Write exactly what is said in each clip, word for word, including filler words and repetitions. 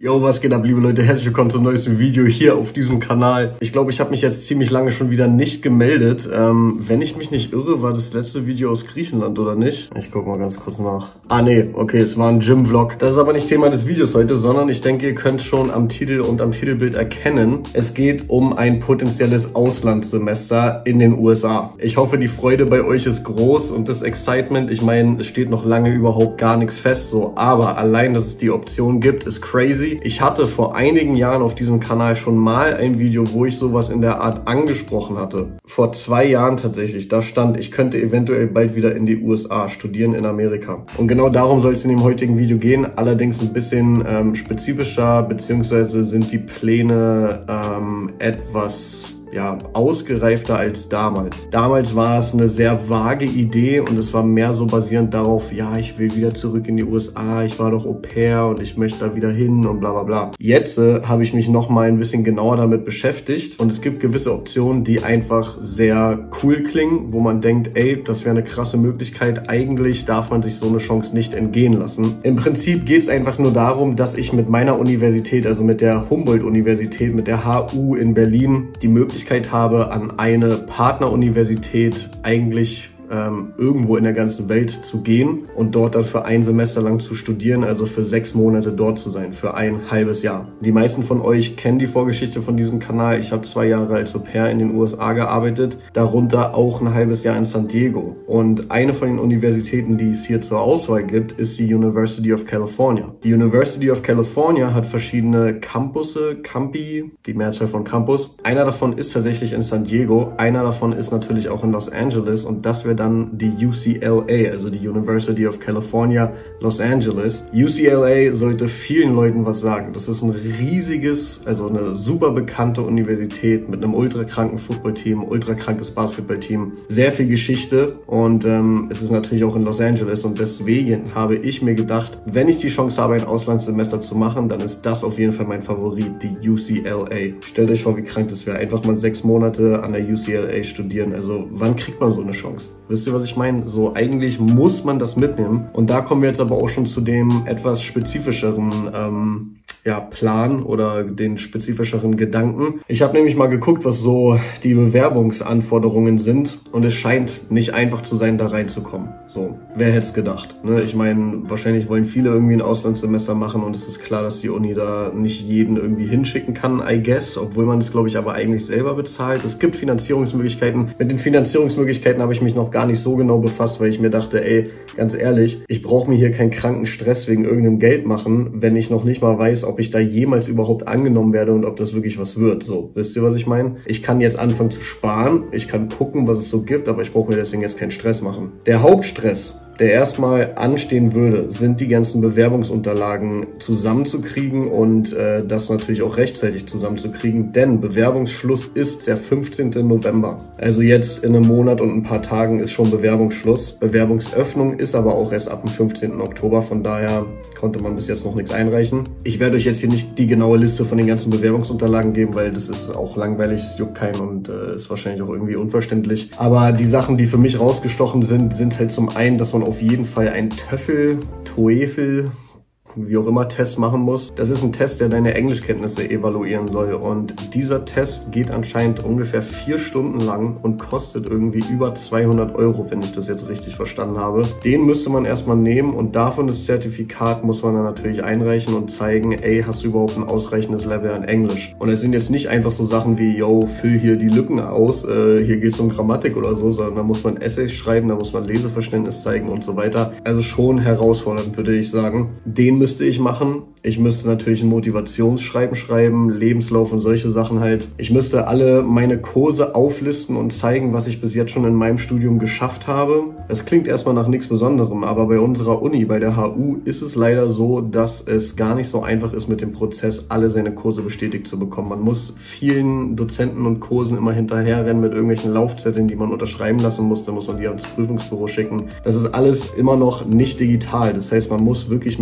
Yo, was geht ab, liebe Leute? Herzlich willkommen zum neuesten Video hier auf diesem Kanal. Ich glaube, ich habe mich jetzt ziemlich lange schon wieder nicht gemeldet. Ähm, wenn ich mich nicht irre, war das letzte Video aus Griechenland, oder nicht? Ich gucke mal ganz kurz nach. Ah, nee, okay, es war ein Gym-Vlog. Das ist aber nicht Thema des Videos heute, sondern ich denke, ihr könnt schon am Titel und am Titelbild erkennen, es geht um ein potenzielles Auslandssemester in den U S A. Ich hoffe, die Freude bei euch ist groß und das Excitement. Ich meine, es steht noch lange überhaupt gar nichts fest, so, aber allein, dass es die Option gibt, ist crazy. Ich hatte vor einigen Jahren auf diesem Kanal schon mal ein Video, wo ich sowas in der Art angesprochen hatte. Vor zwei Jahren tatsächlich. Da stand, ich könnte eventuell bald wieder in die U S A studieren in Amerika. Und genau darum soll es in dem heutigen Video gehen. Allerdings ein bisschen ähm, spezifischer, beziehungsweise sind die Pläne ähm, etwas ja, ausgereifter als damals. Damals war es eine sehr vage Idee und es war mehr so basierend darauf, ja, ich will wieder zurück in die U S A, ich war doch Au pair und ich möchte da wieder hin und bla bla bla. Jetzt äh, habe ich mich noch mal ein bisschen genauer damit beschäftigt und es gibt gewisse Optionen, die einfach sehr cool klingen, wo man denkt, ey, das wäre eine krasse Möglichkeit. Eigentlich darf man sich so eine Chance nicht entgehen lassen. Im Prinzip geht es einfach nur darum, dass ich mit meiner Universität, also mit der Humboldt-Universität, mit der H U in Berlin, die Möglichkeit habe, an eine Partneruniversität eigentlich ähm, irgendwo in der ganzen Welt zu gehen und dort dann für ein Semester lang zu studieren, also für sechs Monate dort zu sein, für ein halbes Jahr. Die meisten von euch kennen die Vorgeschichte von diesem Kanal. Ich habe zwei Jahre als Au pair in den U S A gearbeitet, darunter auch ein halbes Jahr in San Diego. Und eine von den Universitäten, die es hier zur Auswahl gibt, ist die University of California. Die University of California hat verschiedene Campusse, Campi, die Mehrzahl von Campus. Einer davon ist tatsächlich in San Diego, einer davon ist natürlich auch in Los Angeles und das wäre dann die U C L A, also die University of California, Los Angeles. U C L A sollte vielen Leuten was sagen. Das ist ein riesiges, also eine super bekannte Universität mit einem ultrakranken Footballteam, ultrakrankes Basketballteam, sehr viel Geschichte und ähm, es ist natürlich auch in Los Angeles und deswegen habe ich mir gedacht, wenn ich die Chance habe, ein Auslandssemester zu machen, dann ist das auf jeden Fall mein Favorit, die U C L A. Stellt euch vor, wie krank das wäre. Einfach mal sechs Monate an der U C L A studieren. Also wann kriegt man so eine Chance? Wisst ihr, was ich meine? So, eigentlich muss man das mitnehmen. Und da kommen wir jetzt aber auch schon zu dem etwas spezifischeren ähm, ja, Plan oder den spezifischeren Gedanken. Ich habe nämlich mal geguckt, was so die Bewerbungsanforderungen sind. Und es scheint nicht einfach zu sein, da reinzukommen. So, wer hätte es gedacht? Ne? Ich meine, wahrscheinlich wollen viele irgendwie ein Auslandssemester machen und es ist klar, dass die Uni da nicht jeden irgendwie hinschicken kann, I guess. Obwohl man das, glaube ich, aber eigentlich selber bezahlt. Es gibt Finanzierungsmöglichkeiten. Mit den Finanzierungsmöglichkeiten habe ich mich noch gar nicht so genau befasst, weil ich mir dachte, ey, ganz ehrlich, ich brauche mir hier keinen kranken Stress wegen irgendeinem Geld machen, wenn ich noch nicht mal weiß, ob ich da jemals überhaupt angenommen werde und ob das wirklich was wird. So, wisst ihr, was ich meine? Ich kann jetzt anfangen zu sparen, ich kann gucken, was es so gibt, aber ich brauche mir deswegen jetzt keinen Stress machen. Der Hauptstress, der erstmal anstehen würde, sind die ganzen Bewerbungsunterlagen zusammenzukriegen und äh, das natürlich auch rechtzeitig zusammenzukriegen, denn Bewerbungsschluss ist der fünfzehnten November. Also jetzt in einem Monat und ein paar Tagen ist schon Bewerbungsschluss. Bewerbungsöffnung ist aber auch erst ab dem fünfzehnten Oktober, von daher konnte man bis jetzt noch nichts einreichen. Ich werde euch jetzt hier nicht die genaue Liste von den ganzen Bewerbungsunterlagen geben, weil das ist auch langweilig, es juckt keinen und äh, ist wahrscheinlich auch irgendwie unverständlich. Aber die Sachen, die für mich rausgestochen sind, sind halt zum einen, dass man auf jeden Fall ein TOEFL, TOEFL, wie auch immer, Test machen muss. Das ist ein Test, der deine Englischkenntnisse evaluieren soll und dieser Test geht anscheinend ungefähr vier Stunden lang und kostet irgendwie über zweihundert Euro, wenn ich das jetzt richtig verstanden habe. Den müsste man erstmal nehmen und davon das Zertifikat muss man dann natürlich einreichen und zeigen, ey, hast du überhaupt ein ausreichendes Level an Englisch? Und es sind jetzt nicht einfach so Sachen wie, yo, füll hier die Lücken aus, äh, hier geht es um Grammatik oder so, sondern da muss man Essays schreiben, da muss man Leseverständnis zeigen und so weiter. Also schon herausfordernd, würde ich sagen. Den müsste ich machen. Ich müsste natürlich ein Motivationsschreiben schreiben, Lebenslauf und solche Sachen halt. Ich müsste alle meine Kurse auflisten und zeigen, was ich bis jetzt schon in meinem Studium geschafft habe. Das klingt erstmal nach nichts Besonderem, aber bei unserer Uni, bei der H U, ist es leider so, dass es gar nicht so einfach ist, mit dem Prozess alle seine Kurse bestätigt zu bekommen. Man muss vielen Dozenten und Kursen immer hinterherrennen mit irgendwelchen Laufzetteln, die man unterschreiben lassen muss. Da muss man die ans Prüfungsbüro schicken. Das ist alles immer noch nicht digital. Das heißt, man muss wirklich mit dem Lauf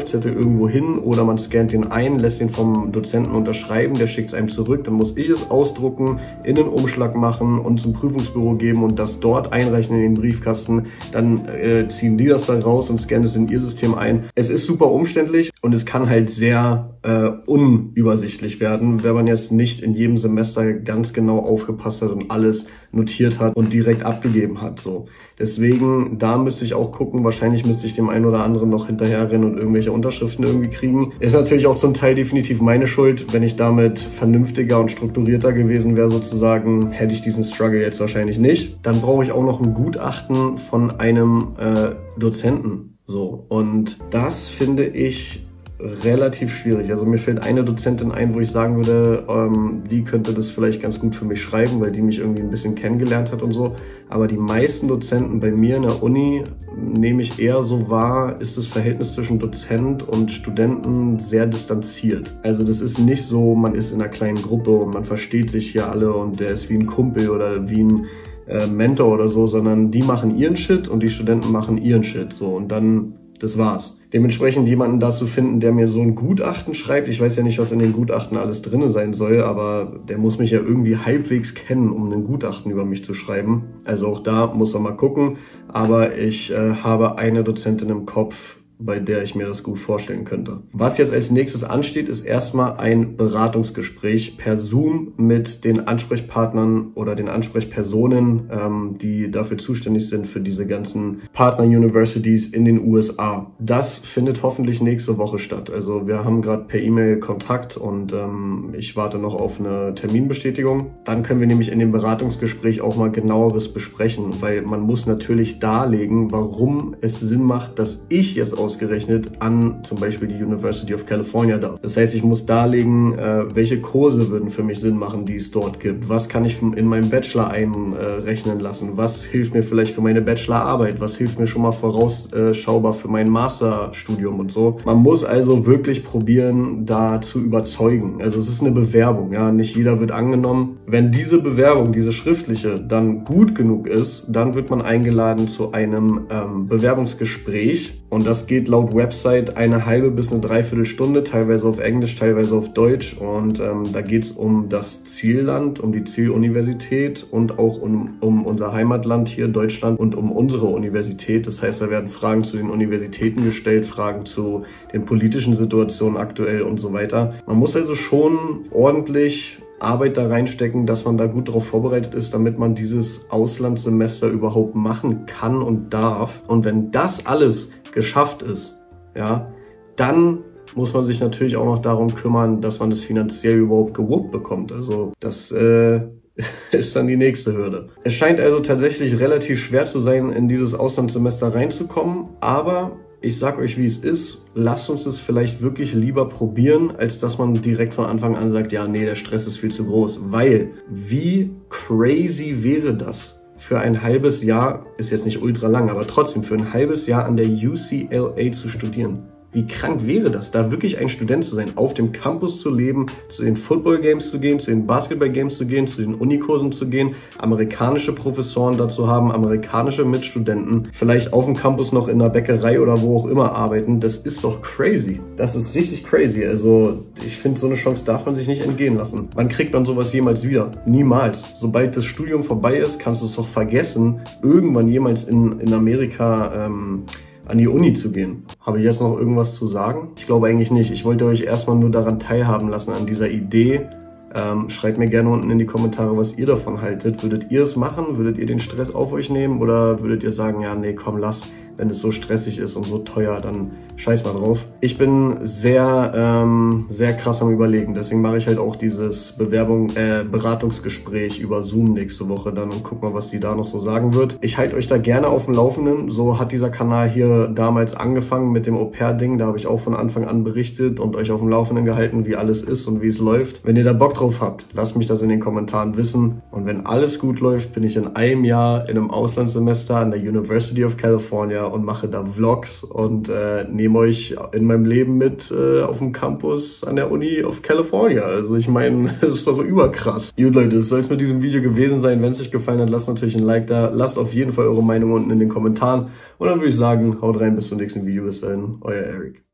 Aufzettel irgendwo hin oder man scannt den ein, lässt den vom Dozenten unterschreiben, der schickt es einem zurück, dann muss ich es ausdrucken, in den Umschlag machen und zum Prüfungsbüro geben und das dort einreichen in den Briefkasten. Dann äh, ziehen die das dann raus und scannen es in ihr System ein. Es ist super umständlich und es kann halt sehr äh, unübersichtlich werden, wenn man jetzt nicht in jedem Semester ganz genau aufgepasst hat und alles notiert hat und direkt abgegeben hat. So. Deswegen, da müsste ich auch gucken, wahrscheinlich müsste ich dem einen oder anderen noch hinterherrennen und irgendwelche Unterschriften irgendwie kriegen. Ist natürlich auch zum Teil definitiv meine Schuld. Wenn ich damit vernünftiger und strukturierter gewesen wäre sozusagen, hätte ich diesen Struggle jetzt wahrscheinlich nicht. Dann brauche ich auch noch ein Gutachten von einem äh, Dozenten. So. Und das finde ich relativ schwierig. Also mir fällt eine Dozentin ein, wo ich sagen würde, ähm, die könnte das vielleicht ganz gut für mich schreiben, weil die mich irgendwie ein bisschen kennengelernt hat und so. Aber die meisten Dozenten bei mir in der Uni, nehme ich eher so wahr, ist das Verhältnis zwischen Dozent und Studenten sehr distanziert. Also das ist nicht so, man ist in einer kleinen Gruppe und man versteht sich hier alle und der ist wie ein Kumpel oder wie ein äh, Mentor oder so, sondern die machen ihren Shit und die Studenten machen ihren Shit. So, und dann, das war's. Dementsprechend jemanden dazu finden, der mir so ein Gutachten schreibt. Ich weiß ja nicht, was in den Gutachten alles drin sein soll, aber der muss mich ja irgendwie halbwegs kennen, um ein Gutachten über mich zu schreiben. Also auch da muss man mal gucken. Aber ich äh, habe eine Dozentin im Kopf, bei der ich mir das gut vorstellen könnte. Was jetzt als nächstes ansteht, ist erstmal ein Beratungsgespräch per Zoom mit den Ansprechpartnern oder den Ansprechpersonen, ähm, die dafür zuständig sind für diese ganzen Partner-Universities in den U S A. Das findet hoffentlich nächste Woche statt. Also wir haben gerade per E-Mail Kontakt und ähm, ich warte noch auf eine Terminbestätigung. Dann können wir nämlich in dem Beratungsgespräch auch mal genaueres besprechen, weil man muss natürlich darlegen, warum es Sinn macht, dass ich jetzt aus ausgerechnet an zum Beispiel die University of California da. Das heißt, ich muss darlegen, äh, welche Kurse würden für mich Sinn machen, die es dort gibt. Was kann ich in meinem Bachelor einrechnen lassen? Was hilft mir vielleicht für meine Bachelorarbeit? Was hilft mir schon mal vorausschaubar für mein Masterstudium und so? Man muss also wirklich probieren, da zu überzeugen. Also es ist eine Bewerbung, ja. Nicht jeder wird angenommen. Wenn diese Bewerbung, diese schriftliche, dann gut genug ist, dann wird man eingeladen zu einem ähm, Bewerbungsgespräch. Und das geht laut Website eine halbe bis eine Dreiviertelstunde, teilweise auf Englisch, teilweise auf Deutsch. Und ähm, da geht es um das Zielland, um die Zieluniversität und auch um, um unser Heimatland hier, Deutschland, und um unsere Universität. Das heißt, da werden Fragen zu den Universitäten gestellt, Fragen zu den politischen Situationen aktuell und so weiter. Man muss also schon ordentlich Arbeit da reinstecken, dass man da gut darauf vorbereitet ist, damit man dieses Auslandssemester überhaupt machen kann und darf. Und wenn das alles geschafft ist, ja, dann muss man sich natürlich auch noch darum kümmern, dass man das finanziell überhaupt gewuppt bekommt. Also das äh, ist dann die nächste Hürde. Es scheint also tatsächlich relativ schwer zu sein, in dieses Auslandssemester reinzukommen, aber ich sag euch, wie es ist. Lasst uns es vielleicht wirklich lieber probieren, als dass man direkt von Anfang an sagt, ja, nee, der Stress ist viel zu groß. Weil, wie crazy wäre das, für ein halbes Jahr, ist jetzt nicht ultra lang, aber trotzdem für ein halbes Jahr an der U C L A zu studieren. Wie krank wäre das, da wirklich ein Student zu sein, auf dem Campus zu leben, zu den Football-Games zu gehen, zu den Basketball-Games zu gehen, zu den Unikursen zu gehen, amerikanische Professoren dazu haben, amerikanische Mitstudenten, vielleicht auf dem Campus noch in einer Bäckerei oder wo auch immer arbeiten. Das ist doch crazy. Das ist richtig crazy. Also ich finde, so eine Chance darf man sich nicht entgehen lassen. Wann kriegt man sowas jemals wieder? Niemals. Sobald das Studium vorbei ist, kannst du es doch vergessen, irgendwann jemals in, in Amerika ähm, an die Uni zu gehen. Habe ich jetzt noch irgendwas zu sagen? Ich glaube eigentlich nicht. Ich wollte euch erstmal nur daran teilhaben lassen, an dieser Idee. Ähm, schreibt mir gerne unten in die Kommentare, was ihr davon haltet. Würdet ihr es machen? Würdet ihr den Stress auf euch nehmen? Oder würdet ihr sagen, ja, nee, komm, lass. Wenn es so stressig ist und so teuer, dann scheiß mal drauf. Ich bin sehr, ähm, sehr krass am Überlegen. Deswegen mache ich halt auch dieses Bewerbung, äh, Beratungsgespräch über Zoom nächste Woche dann und guck mal, was die da noch so sagen wird. Ich halte euch da gerne auf dem Laufenden. So hat dieser Kanal hier damals angefangen mit dem Au-pair-Ding. Da habe ich auch von Anfang an berichtet und euch auf dem Laufenden gehalten, wie alles ist und wie es läuft. Wenn ihr da Bock drauf habt, lasst mich das in den Kommentaren wissen. Und wenn alles gut läuft, bin ich in einem Jahr in einem Auslandssemester an der University of California und mache da Vlogs und äh, nehme euch in meinem Leben mit äh, auf dem Campus an der Uni of California. Also ich meine, das ist doch überkrass. Gut Leute, das soll es mit diesem Video gewesen sein. Wenn es euch gefallen hat, lasst natürlich ein Like da. Lasst auf jeden Fall eure Meinung unten in den Kommentaren. Und dann würde ich sagen, haut rein, bis zum nächsten Video. Bis dahin, euer Eric.